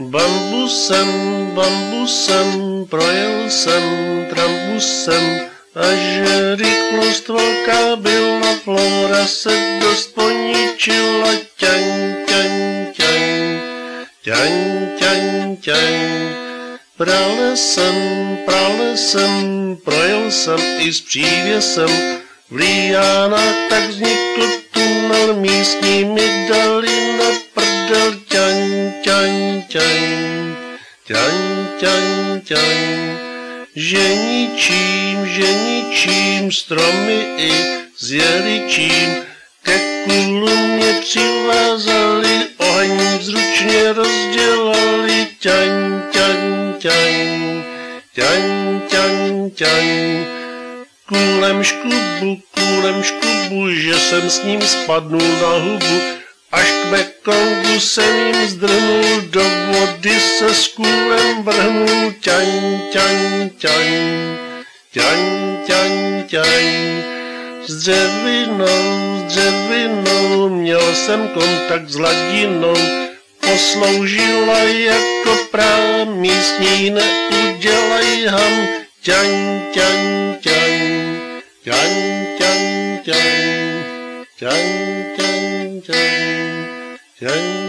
Bambusem, bambusem, projel jsem trambusem, až rychlost velká byla, Flora se dost poničila, ťaň, ťaň, ťaň, ťaň, ťaň, ťaň. Prale jsem, projel jsem i s přívěsem, v Líánách tak vznikl tunel, místní mi dali na prdel, ťaň, ťaň, ťaň, ťaň, ťaň, ťaň. Že ničím, stromy i s jeličím, ke kůlu mě přivázali, oheň zručně rozdělali, ťaň, ťaň, ťaň, ťaň, ťaň, ťaň. Kůlem škubu, že jsem s ním spadnul na hubu, až k Mekongu jsem jim zdrhnul, do vody se s kůlem vrhnul, ťaň, ťaň, ťaň, ťaň, ťaň, ťaň. S dřevinou měl jsem kontakt s hladinou, posloužila jako prám, místní neudělaj ham, ťaň, ťaň, ťaň, ťaň, ťaň, ťaň, ťaň, ťaň, ťaň, ťaň.